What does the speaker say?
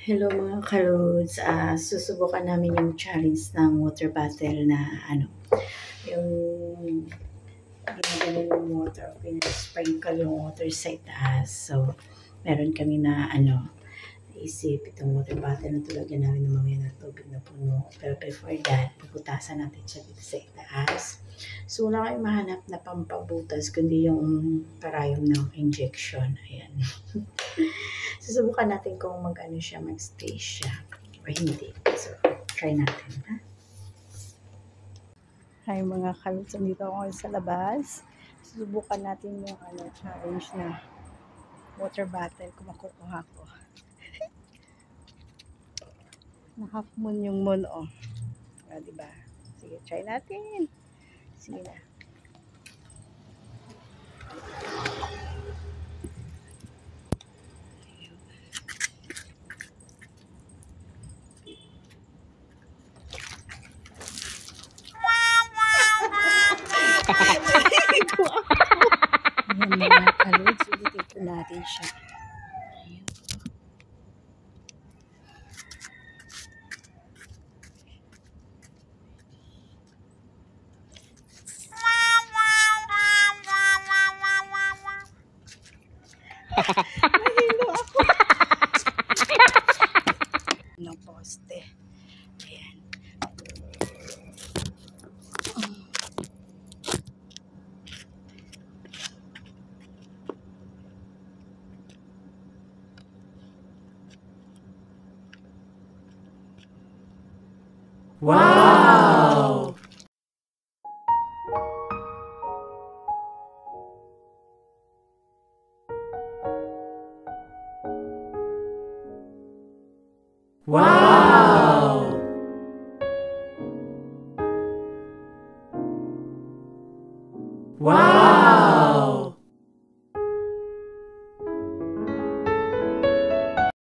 Hello mga kalods, susubukan namin yung challenge ng water bottle na yung ginaganon yung water, pinasprinkle yung water sa itaas. So, meron kami na isip itong water bottle na tulagyan namin ng mamaya ng tubig na puno. Pero before that, puputasan natin siya dito sa itaas. So, wala kayong mahanap na pampabutas, kundi yung karayom ng injection. Ayan. Susubukan natin kung mag-ano siya, mag-stay siya o hindi. So, try natin, ha? Hi mga kalutsa, dito ako ngayon sa labas. Susubukan natin yung challenge na water bottle kung makukuha ko. Na-half moon yung moon, oh. Diba? Sige, try natin. Sige na. Ayan mga kalutsa, ulitin po natin siya. Ayan. Mahilo ako. Ng poste. Ayan. Wow! Wow! Wow!